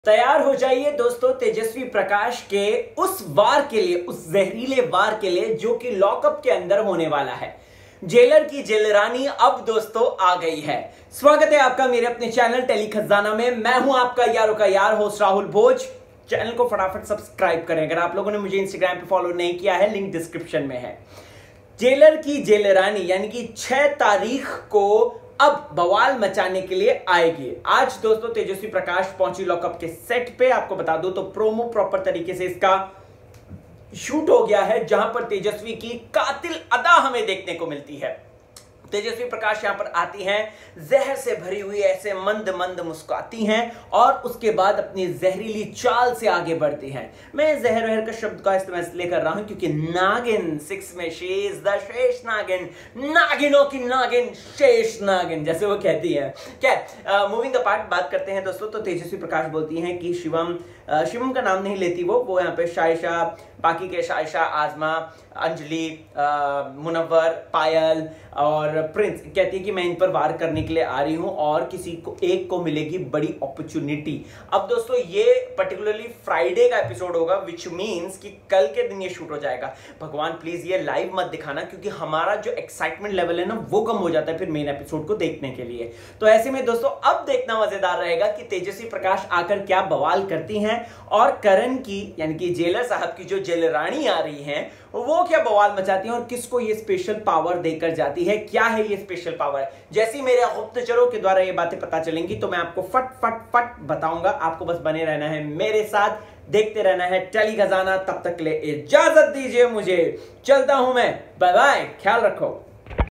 तैयार हो जाइए दोस्तों तेजस्वी प्रकाश के उस वार के लिए, उस जहरीले वार के लिए जो कि लॉकअप के अंदर होने वाला है। जेलर की जेलरानी अब दोस्तों आ गई है। स्वागत है आपका मेरे अपने चैनल टेली खजाना में। मैं हूं आपका यारों का यार होस्ट राहुल भोज। चैनल को फटाफट सब्सक्राइब करें। अगर आप लोगों ने मुझे इंस्टाग्राम पे फॉलो नहीं किया है, लिंक डिस्क्रिप्शन में है। जेलर की जेलरानी यानी कि 6 तारीख को अब बवाल मचाने के लिए आएगी। आज दोस्तों तेजस्वी प्रकाश पहुंची लॉकअप के सेट पे। आपको बता दूं तो प्रोमो प्रॉपर तरीके से इसका शूट हो गया है, जहां पर तेजस्वी की कातिल अदा हमें देखने को मिलती है। तेजस्वी प्रकाश यहां पर आती हैं, जहर से भरी हुई ऐसे मंद मंद मुस्कुराती हैं और उसके बाद अपनी जहरीली चाल से आगे बढ़ती हैं। मैं जहर वहर का शब्द का इस्तेमाल इसलिए कर रहा हूं क्योंकि नागिन 6 में शेष द शेष नागिन, नागिनों की नागिन शेष नागिन, जैसे वो कहती है। क्या मूविंग द पार्ट बात करते हैं दोस्तों, तो तेजस्वी प्रकाश बोलती हैं कि शिवम का नाम नहीं लेती वो यहाँ पे शायशा, बाकी के शायशा, आजमा, अंजलि, मुनव्वर, पायल और प्रिंस, कहती है कि मैं इन पर वार करने के लिए आ रही हूं और किसी को एक को मिलेगी बड़ी अपॉर्चुनिटी। अब दोस्तों ये पर्टिकुलरली फ्राइडे का एपिसोड होगा, विच मींस कि कल के दिन ये शूट हो जाएगा। भगवान प्लीज ये लाइव मत दिखाना, क्योंकि हमारा जो एक्साइटमेंट लेवल है ना वो कम हो जाता है फिर मेन एपिसोड को देखने के लिए। तो ऐसे में दोस्तों अब देखना मजेदार रहेगा कि तेजस्वी प्रकाश आकर क्या बवाल करती हैं और करण की यानी कि जेलर साहब की जो जेलरानी आ रही हैं वो क्या बवाल मचाती हैं और किसको ये स्पेशल पावर देकर जाती है। क्या है ये स्पेशल पावर? जैसे ही मेरे गुप्तचरों के द्वारा ये बातें पता चलेंगी तो मैं आपको फट फट फट बताऊंगा। आपको बस बने रहना है मेरे साथ, देखते रहना है टेली खजाना। तब तक ले इजाजत दीजिए मुझे, चलता हूं मैं। बाय बाय, ख्याल रखो।